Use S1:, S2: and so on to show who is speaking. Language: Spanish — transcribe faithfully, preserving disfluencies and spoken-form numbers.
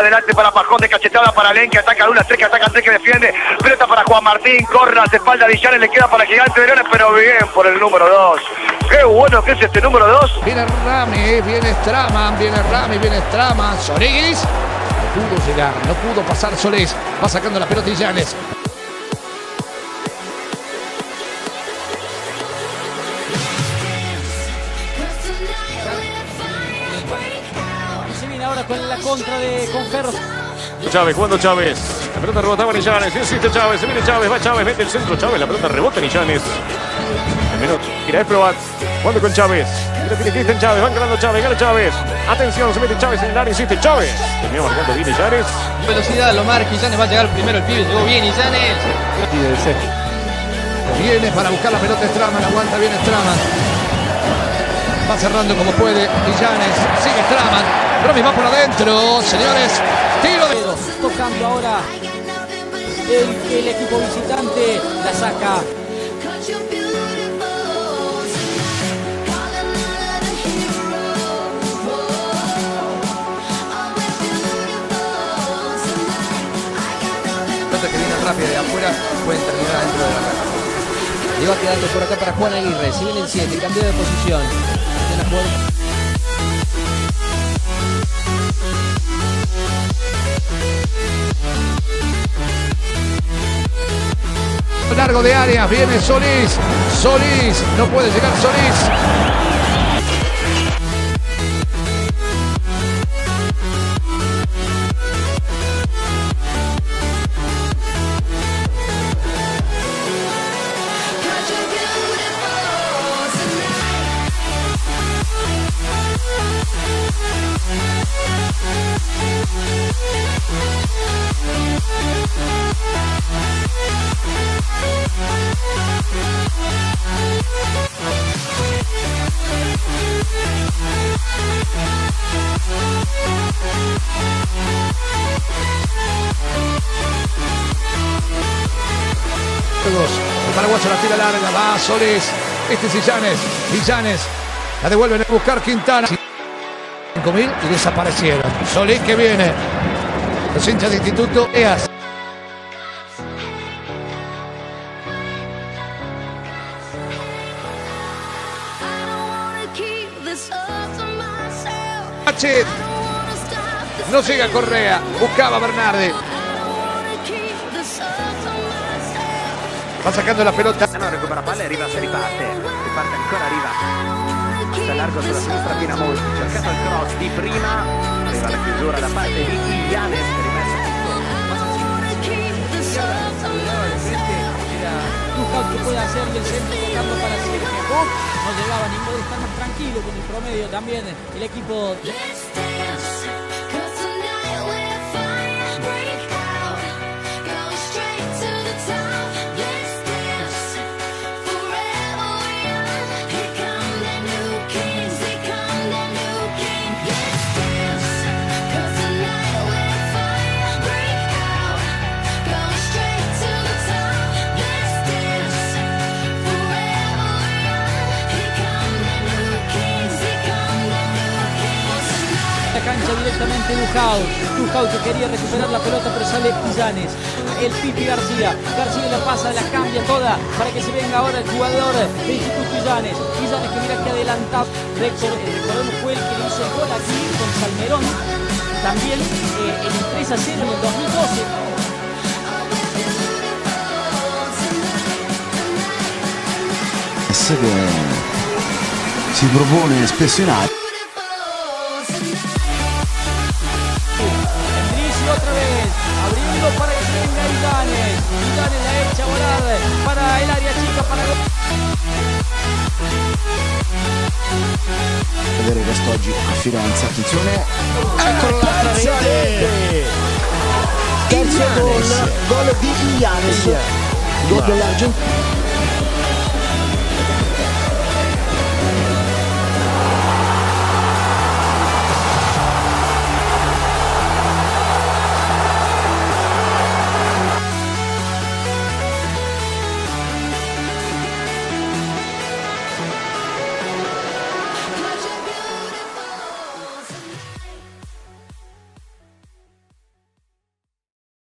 S1: Adelante para Pajón, de cachetada para Len, que ataca Luna, tres que ataca, tres que defiende. Pelota para Juan Martín, corre a las espaldas de Villanes, le queda para Gigante de Leones, pero bien por el número dos. Qué bueno que es este número dos.
S2: Viene Rami, viene Straman, viene Rami, viene Straman. Solís no pudo llegar, no pudo pasar Solís. Va sacando la pelota Villanes.
S3: Se viene ahora con la contra de Conferros.
S4: Chávez, jugando Chávez. La pelota rebotaba en Illanes. Insiste Chávez, se viene Chávez, va Chávez, mete el centro Chávez. La pelota rebota en Illanes. El minuto. Mira, es probar. Jugando con Chávez. Mira, tiene Cristian Chávez. Van ganando Chávez, gana Chávez. Atención, se mete Chávez en el área, insiste Chávez. Terminó marcando bien Illanes.
S5: Velocidad, lo marca Illanes, va a llegar primero el pibe. Llegó bien Illanes.
S2: Viene para buscar la pelota Straman, aguanta bien Straman. Va cerrando como puede Villanes. Sigue Straman. Rami va por adentro, señores. Tiro de...
S3: Tocando ahora el, el equipo visitante. La saca.
S5: Pelota que viene rápida de afuera, pueden terminar dentro de la red. Le va quedando por acá para Juan Aguirre. Se viene el siete, cambio de posición. De la jugada.
S2: Largo de área, viene Solís. Solís, no puede llegar Solís. El paraguayo la tira larga, va Solís. Este es Illanes. Illanes la devuelven a buscar Quintana. cinco mil y desaparecieron. Solís que viene. Los hinchas de Instituto Eas. H. No llega Correa. Buscaba Bernardi. Va sacando la pelota.
S1: No, recupera palla e arriva, si riparte. Riparte ancora, arriva. Passa largo sulla sinistra, fino a molto. Cercato il cross di prima. Arriva la chiusura da parte di Illanes. Rimessa
S3: Busca que puede hacer el centro tocando para Sergio. No llegaba ni poder estar más tranquilo con el promedio también el equipo. Cancha directamente Lujao. Lujao que quería recuperar la pelota, pero sale Illanes. El Pipi García. García la pasa, la cambia toda para que se venga ahora el jugador de Instituto Illanes. Illanes que mira que adelantado. Recordemos fue el que le hizo el gol aquí con Salmerón. También eh, el tres a cero en el dos mil doce.
S6: Che si propone spesso in aria.
S3: Otra vez, abriendo para que se venga Illanes. Illanes la echa a volar para el área chica, para...
S6: Vedere quest'oggi a Firenze, attenzione, eccolo l'altra rete, terzo gol, gol di Illanes, gol dell'Argentina.